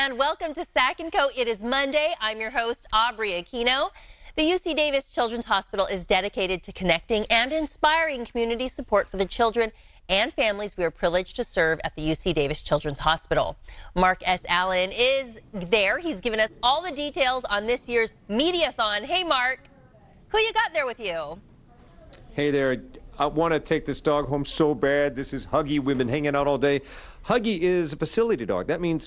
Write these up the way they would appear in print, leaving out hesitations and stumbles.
and welcome to Sac&Co. It is Monday. I'm your host, Aubrey Aquino. The UC Davis Children's Hospital is dedicated to connecting and inspiring community support for the children and families we are privileged to serve at the UC Davis Children's Hospital. Mark S. Allen is there. He's given us all the details on this year's Mediathon. Hey, Mark, who you got there with you? Hey there. I want to take this dog home so bad. This is Huggy. We've been hanging out all day. Huggy is a facility dog. That means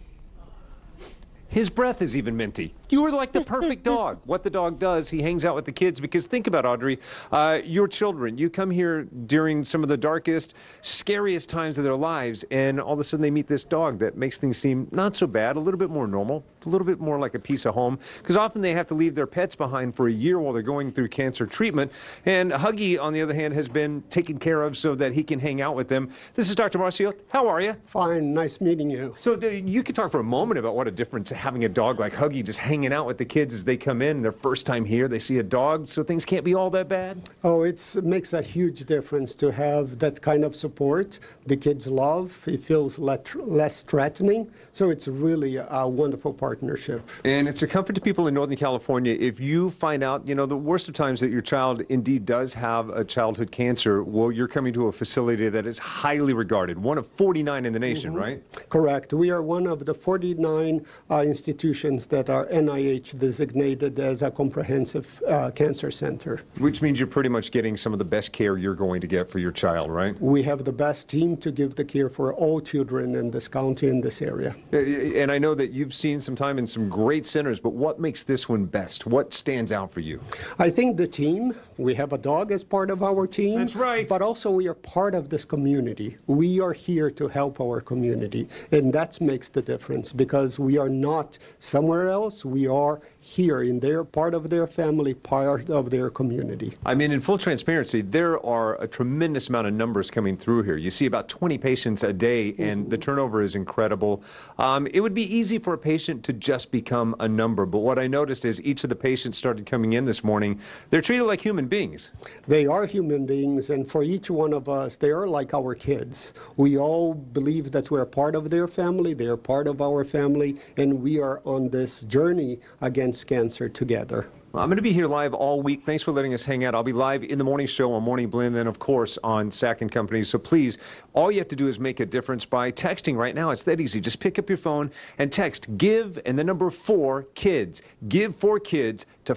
his breath is even minty. You are like the perfect dog. What the dog does, he hangs out with the kids because think about Audrey, your children, you come here during some of the darkest, scariest times of their lives, and all of a sudden they meet this dog that makes things seem not so bad, a little bit more normal, a little bit more like a piece of home, because often they have to leave their pets behind for a year while they're going through cancer treatment. And Huggy, on the other hand, has been taken care of so that he can hang out with them. This is Dr. Marcio. How are you? Fine. Nice meeting you. So you could talk for a moment about what a difference having a dog like Huggy just hanging out with the kids as they come in, their first time here, they see a dog, so things can't be all that bad? Oh, it makes a huge difference to have that kind of support. The kids love, it feels less threatening, so it's really a wonderful partnership. And it's a comfort to people in Northern California. If you find out, you know, the worst of times that your child indeed does have a childhood cancer, well, you're coming to a facility that is highly regarded, one of 49 in the nation, right? Correct. We are one of the 49 institutions that are NIH designated as a comprehensive cancer center. Which means you're pretty much getting some of the best care you're going to get for your child, right? We have the best team to give the care for all children in this county, in this area. And I know that you've seen some time in some great centers, but what makes this one best? What stands out for you? I think the team. We have a dog as part of our team. That's right. But also we are part of this community. We are here to help our community, and that makes the difference because we are not somewhere else. We are here in their part of their family, part of their community. I mean, in full transparency, there are a tremendous amount of numbers coming through here. You see about 20 patients a day, and the turnover is incredible. It would be easy for a patient to just become a number, but what I noticed is each of the patients started coming in this morning, they're treated like human beings. They are human beings, and for each one of us, they are like our kids. We all believe that we're part of their family, they are part of our family, and we are on this journey against cancer together. I'm going to be here live all week. Thanks for letting us hang out. I'll be live in the morning show on Morning Blend, then, of course, on Sac & Company. So please, all you have to do is make a difference by texting right now. It's that easy. Just pick up your phone and text GIVE and the number 4 kids. Give 4 kids to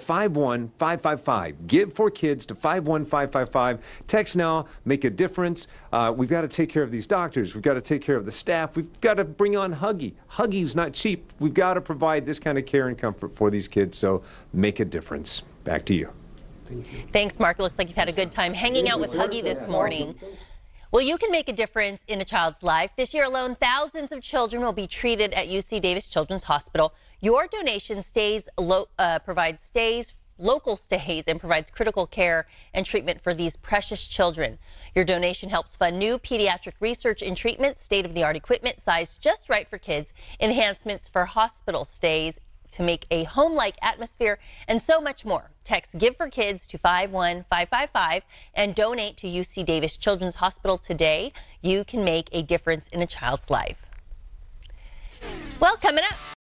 51555. Give 4 kids to 51555. Text now. Make a difference. We've got to take care of these doctors. We've got to take care of the staff. We've got to bring on Huggy. Huggy's not cheap. We've got to provide this kind of care and comfort for these kids. So make a difference. Back to you. Thank you. Thanks, Mark. It looks like you've had a good time hanging out with Huggy this morning. Well, you can make a difference in a child's life. This year alone, thousands of children will be treated at UC Davis Children's Hospital. Your donation provides local stays and provides critical care and treatment for these precious children. Your donation helps fund new pediatric research and treatment, state-of-the-art equipment sized just right for kids, enhancements for hospital stays to make a home-like atmosphere, and so much more. Text GIVE for Kids to 51555 and donate to UC Davis Children's Hospital today. You can make a difference in a child's life. Well, coming up,